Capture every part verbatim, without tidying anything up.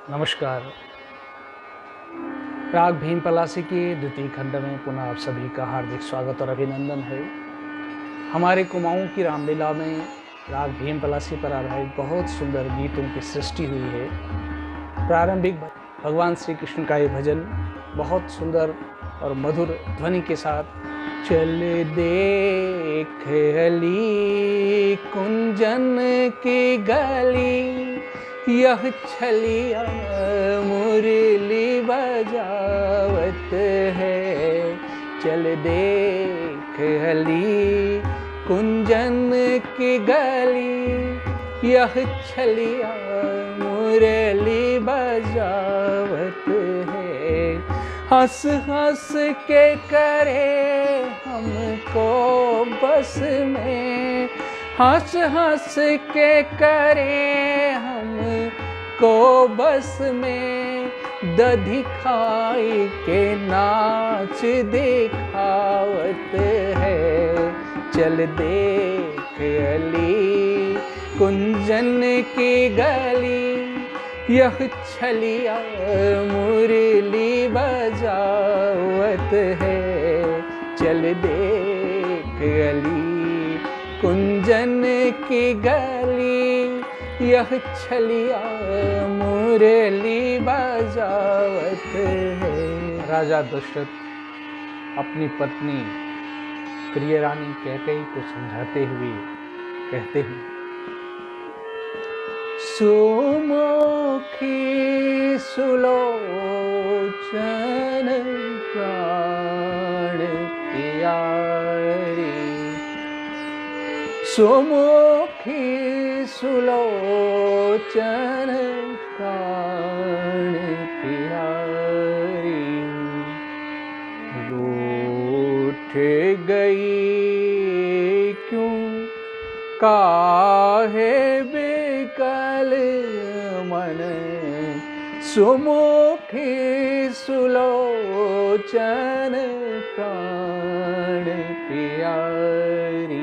नमस्कार। राग भीम पलासी के द्वितीय खंड में पुनः आप सभी का हार्दिक स्वागत और अभिनंदन है। हमारे कुमाऊं की रामलीला में राग भीम पलासी पर आधारित बहुत सुंदर गीतों की सृष्टि हुई है। प्रारंभिक भगवान श्री कृष्ण का ये भजन बहुत सुंदर और मधुर ध्वनि के साथ चल देख हली कुंजन की गली, यह छलिया मुरली बजावत है। चल देख हली कुंजन की गली, यह छलिया मुरली बजावत है। हंस हंस के करे हमको बस में, हंस हंस के करे हमको बस में, दधी खाई के नाच दिखावत है। चल देख अली कुंजन की गली, यह छलिया मुरली बजावत है। चल देख अली कुंजन की गली, यह छलिया मुरली बजावत है। राजा दशरथ अपनी पत्नी प्रिय रानी कैकेयी को समझाते हुए कहते हैं, सुमुखी सुलोचन प्राण प्यारी, सुमुखी सुलोचन प्राण प्यारी, रूठ गई क्यों काहे बिकल मन, सुमुखी सुलोचन प्राण प्यारी।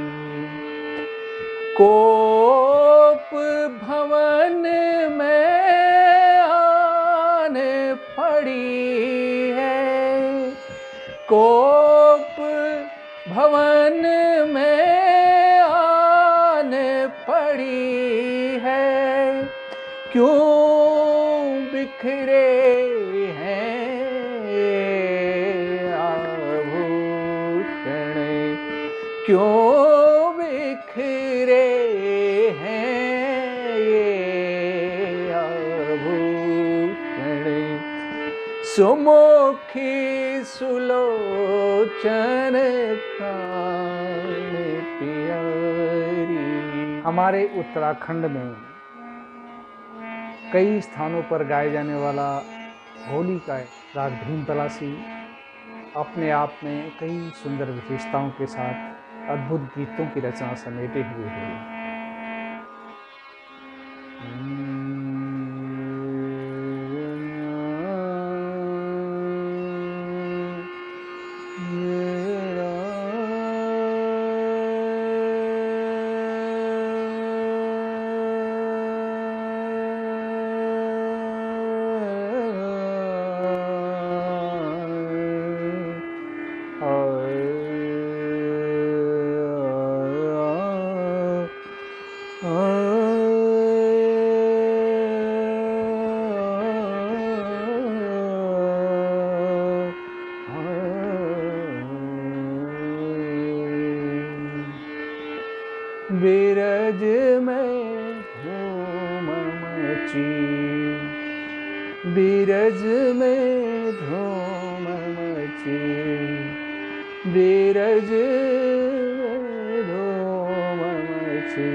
कोप भवन में आन पड़ी है, कोप भवन में आन पड़ी है, क्यों बिखरे हैं आभूषण, क्यों बिखरे हैं ये आभूषण, सुमुखी सुलोचन प्राण प्यारी। हमारे उत्तराखंड में कई स्थानों पर गाए जाने वाला होली का राग भीम पलासी अपने आप में कई सुंदर विशेषताओं के साथ अद्भुत गीतों की रचना समेटे हुए है। बिरज में धूम मची, बिरज में धूम मची, बिरज में धूम मची,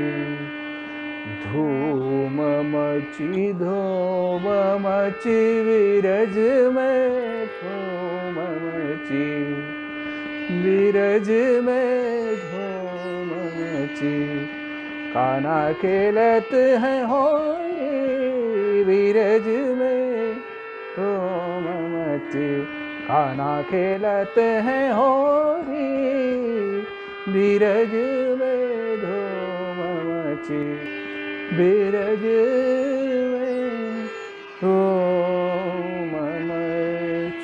धूम मची धूम मची, बिरज में धूम मची, बिरज में धूम मची, कान्हा खेलत हैं होली, बिरज में धूम मची, कान्हा खेलत हैं होली, बिरज में धूम मची, बिरज में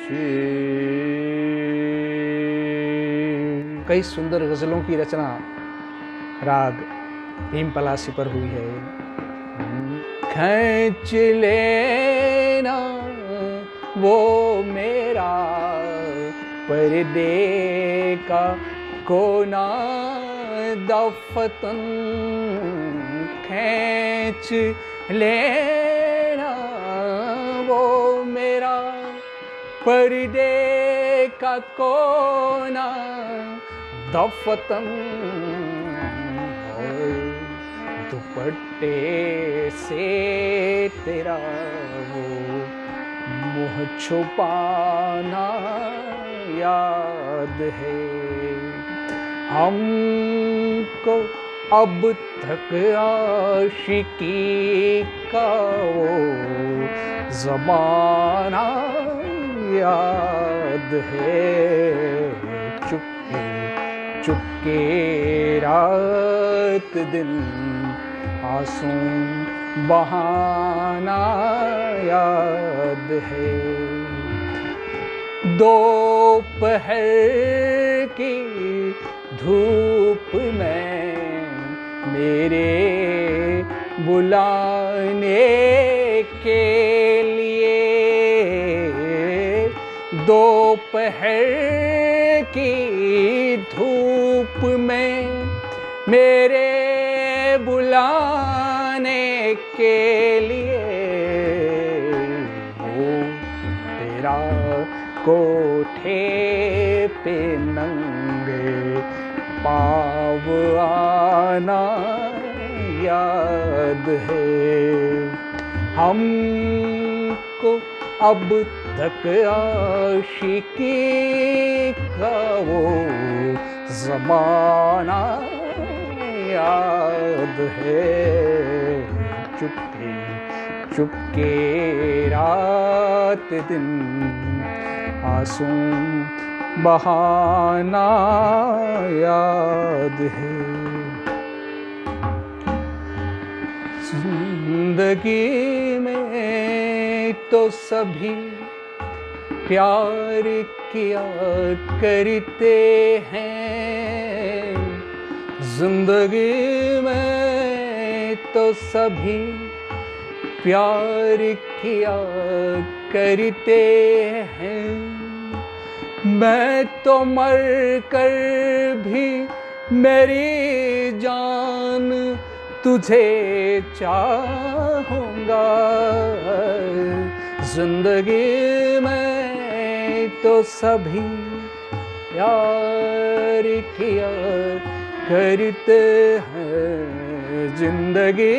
कई सुंदर गज़लों की रचना राग भीम पलासी पर हुई है। खींच लेना वो मेरा पर्दे का कोना दफतन, खींच लेना वो मेरा पर्दे का कोना दफतन, दुपट्टे से तेरा वो मुँह छुपाना याद है। हमको अब तक आशिकी का वो ज़माना याद है। चुपके चुपके रात दिन आंसू बहाना याद है। दोपहर की धूप में मेरे बुलाने के लिए, दोपहर की धूप में मेरे बुलाने के लिए, वो तेरा कोठे पे नंगे पाँव आना याद है। हमको अब तक आशिकी का वो ज़माना याद है। चुपके चुपके रात दिन आंसू बहाना याद है। जिंदगी में तो सभी प्यार किया करते हैं, जिंदगी में तो सभी प्यार किया करते हैं। मैं तो मर कर भी मेरी जान तुझे चाहूँगा। जिंदगी में तो सभी प्यार किया करते हैं, जिंदगी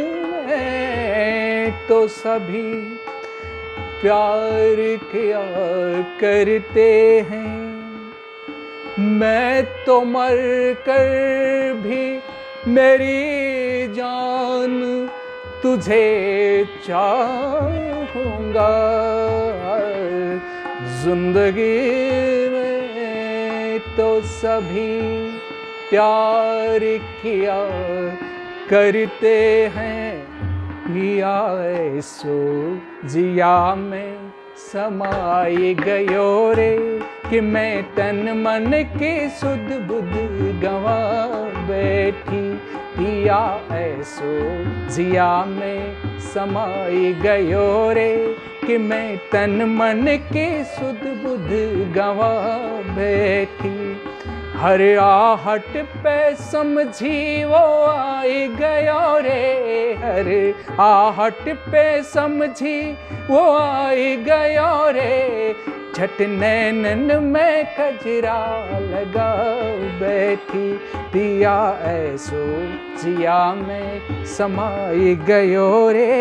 में तो सभी प्यार किया करते हैं। मैं तो मर कर भी मेरी जान तुझे चाहूँगा। जिंदगी में तो सभी प्यार किया करते हैं। पिया ऐसो जिया में समाई गयो रे, कि मैं तन मन के सुध बुध गवा बैठी। पिया ऐसो जिया में समाई गयो रे, कि मैं तन मन के सुध बुध गवा बैठी। हर आहट पे समझी वो आई गयो रे, हर आहट पे समझी वो आई गयो रे। झट नैनन में कजरा लगा बैठी। पिया ऐसो जिया में समाई गयो रे।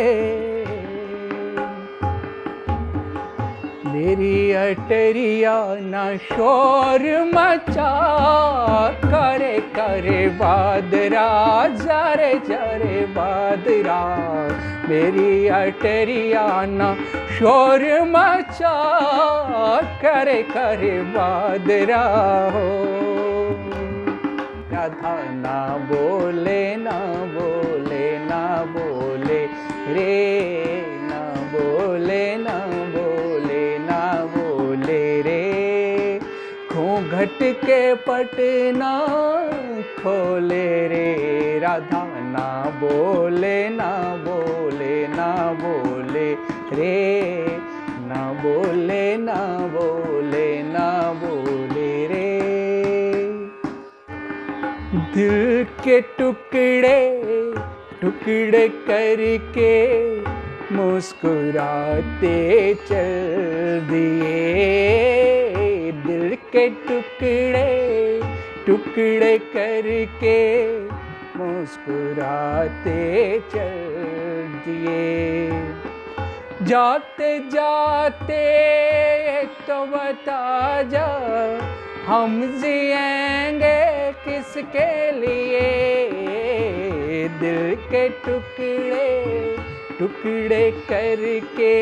मेरी अटरिया ना शोर मचा करे करे बादरा, जरे जरे बादरा। मेरी अटरिया ना शोर मचा करे करे बादरा हो। राधा ना बोले ना बोले ना बोले रे, ना बोले ना बोले ना बोले। भटके पटना खोले रे राधा, ना बोले ना बोले ना बोले रे, ना बोले ना बोले ना बोले रे। दिल के टुकड़े टुकड़े करके मुस्कुराते चल दिए, दिल के टुकड़े टुकड़े करके मुस्कुराते चल दिए। जाते जाते तो बता जा, हम जिएंगे किसके लिए, दिल के टुकड़े टुकड़े करके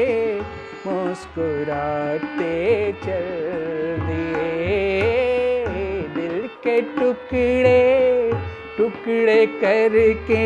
मुस्कुराते चल दिए, दिल के टुकड़े टुकड़े करके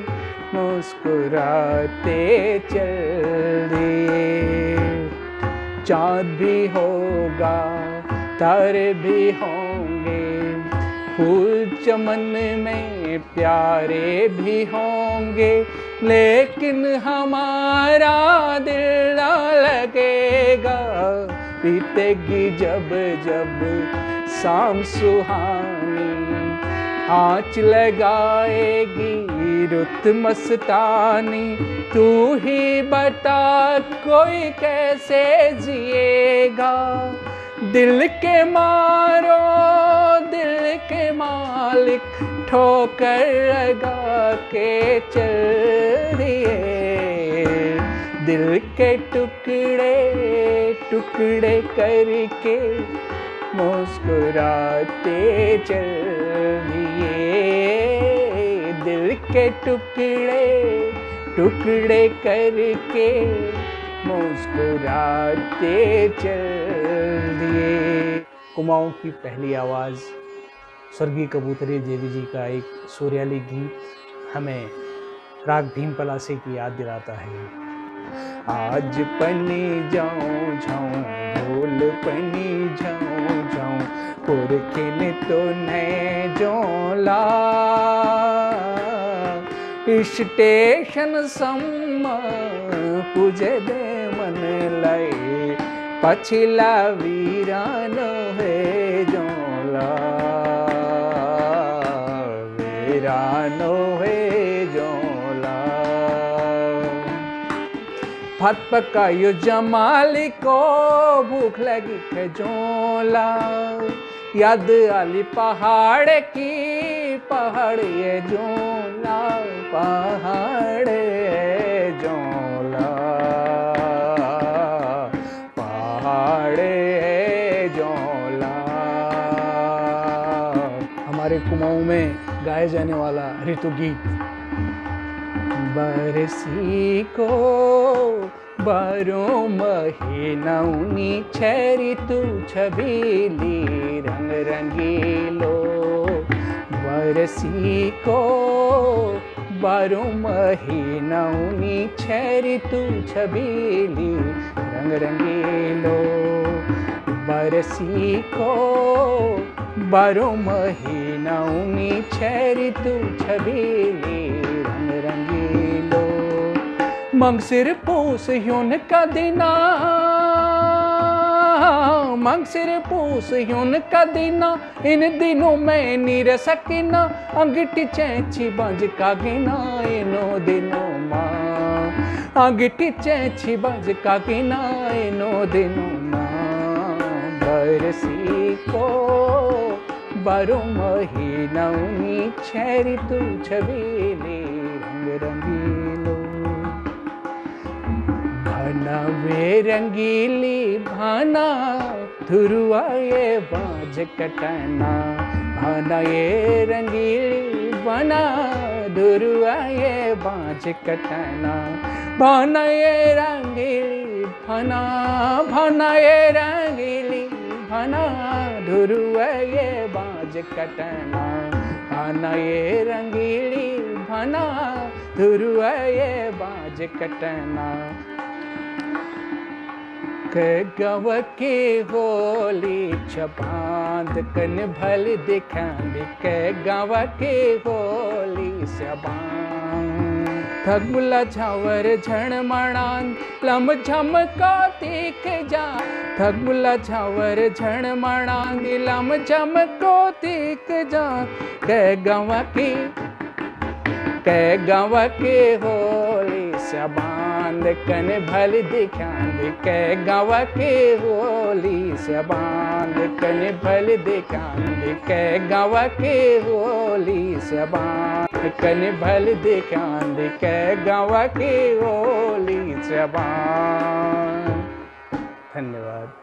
मुस्कुराते चल दिए। चाँद भी होगा तारे भी होंगे, फूल चमन में प्यारे भी होंगे, लेकिन हमारा दिल ना लगेगा, बीतेगी जब जब शाम सुहानी, आँच लगाएगी रुत मस्तानी। तू ही बता कोई कैसे जिएगा, दिल के मारो दिल के मालिक ठोकर लगा के चल दिए, दिल के टुकड़े टुकड़े करके मुस्कुराते चल दिए, दिल के टुकड़े टुकड़े करके मुस्कुराते चल दिए। कुमाऊं की पहली आवाज़ स्वर्गीय कबूतरी देवी जी का एक सुरीली गीत हमें राग भीम पलासी की याद दिलाता है। आज पनी जाऊं जाऊं ढोल पनी जाऊं जाऊं, पुरखिन तो नए जोला, स्टेशन सम्मा पूजे दे मन लय, पछिला वीरानो है जोला, वीरानो है जोला। भात पकायो जमाली को भूख लगी है जोला, याद आली पहाड़ की पहाड़ ये जोला, पहाड़ ये जोला, पहाड़ ये जोला। हमारे कुमाऊं में गाए जाने वाला ऋतु गीत। बरसी को बारो महीनौनी छह ऋतु छबीली रंग रंगीलो, बरसी को बारो महीनौनी छह ऋतु छबीली रंग रंगीलो, बरसी को बारो महीनौनी छह ऋतु छबीली रंग रंगीलो। मंगसिर पूस ह्यून का दिना, मंगसिर पूस ह्यून का दिना, इन दिनों में नीर सकीना, अंगीठी चैची बांझ का गिना, इनो दिनों माँ, अंगीठी चैची बांझ का गिना, इनो दिनों माँ। बरसी को बारो महीनौनी छह ऋतु छबीली रंग रंगीलो, भाना वे रंगीली भाना धुरुआ ये बाज कटना, भाना ये रंगीली भाना धुरुआ ये बाज कटना, भाना ये रंगीली भाना, भाना ये रंगीली भाना धुरुआ ये बाज कटना, भाना ये रंगीली भाना धुरुआ ये बाज कटना। गव के होली छबांद कन भल दिखांद के गव के होली छबांद थगमुला झावर झण मणान लम झमका देख जा थगमुला झावर झण मणान लम झमको देख जा के गव के के गव के होली छबांद कन भल दिखांद के गव के होली छबांद कन भल दिखांद के गव के होली छबांद कन भल दिखांद के गव के होली छबांद। धन्यवाद।